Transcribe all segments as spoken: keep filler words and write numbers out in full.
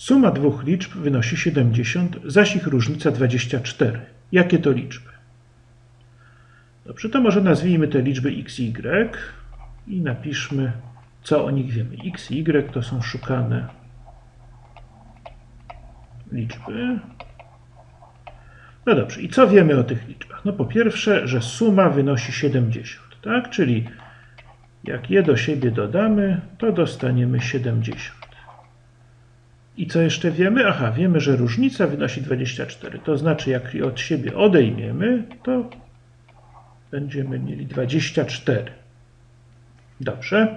Suma dwóch liczb wynosi siedemdziesiąt, zaś ich różnica dwadzieścia cztery. Jakie to liczby? Dobrze, to może nazwijmy te liczby x i y i napiszmy, co o nich wiemy. X i y to są szukane liczby. No dobrze, i co wiemy o tych liczbach? No po pierwsze, że suma wynosi siedemdziesiąt, tak? Czyli jak je do siebie dodamy, to dostaniemy siedemdziesiąt. I co jeszcze wiemy? Aha, wiemy, że różnica wynosi dwadzieścia cztery. To znaczy, jak je od siebie odejmiemy, to będziemy mieli dwadzieścia cztery. Dobrze.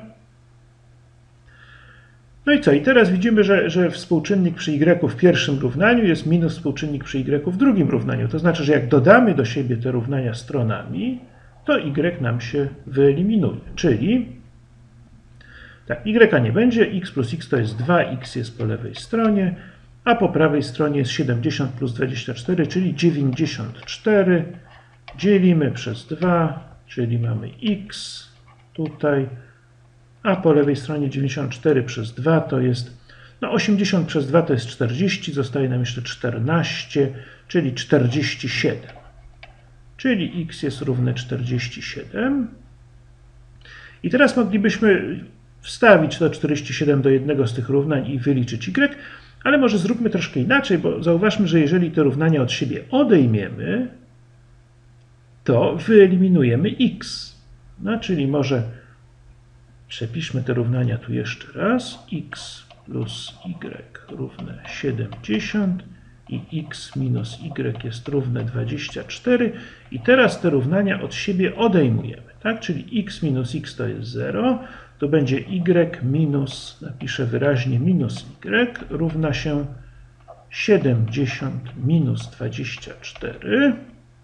No i co? I teraz widzimy, że, że współczynnik przy y w pierwszym równaniu jest minus współczynnik przy y w drugim równaniu. To znaczy, że jak dodamy do siebie te równania stronami, to y nam się wyeliminuje. Czyli tak, y nie będzie, x plus x to jest dwa, x jest po lewej stronie, a po prawej stronie jest siedemdziesiąt plus dwadzieścia cztery, czyli dziewięćdziesiąt cztery. Dzielimy przez dwa, czyli mamy x tutaj, a po lewej stronie dziewięćdziesiąt cztery przez dwa to jest, no osiemdziesiąt przez dwa to jest czterdzieści, zostaje nam jeszcze czternaście, czyli czterdzieści siedem. Czyli x jest równe czterdzieści siedem. I teraz moglibyśmy wstawić to czterdzieści siedem do jednego z tych równań i wyliczyć y, ale może zróbmy troszkę inaczej, bo zauważmy, że jeżeli te równania od siebie odejmiemy, to wyeliminujemy x. No, czyli może przepiszmy te równania tu jeszcze raz. X plus y równe siedemdziesiąt i x minus y jest równe dwadzieścia cztery. I teraz te równania od siebie odejmujemy, tak? Czyli x minus x to jest zero. To będzie y minus, napiszę wyraźnie, minus y równa się siedemdziesiąt minus dwadzieścia cztery.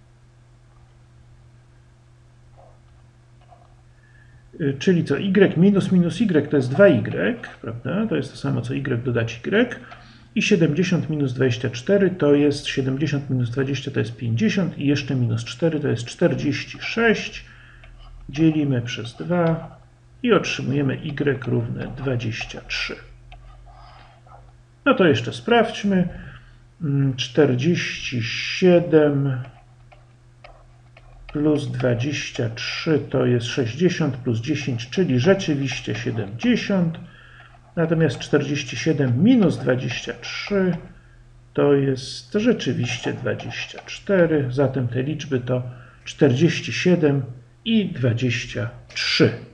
Czyli co? Y minus minus y to jest dwa y, prawda? To jest to samo co y dodać y. I siedemdziesiąt minus dwadzieścia cztery to jest siedemdziesiąt minus dwadzieścia to jest pięćdziesiąt i jeszcze minus cztery to jest czterdzieści sześć. Dzielimy przez dwa i otrzymujemy y równe dwadzieścia trzy. No to jeszcze sprawdźmy. czterdzieści siedem plus dwadzieścia trzy to jest sześćdziesiąt plus dziesięć, czyli rzeczywiście siedemdziesiąt. Natomiast czterdzieści siedem minus dwadzieścia trzy to jest rzeczywiście dwadzieścia cztery. Zatem te liczby to czterdzieści siedem i dwadzieścia trzy.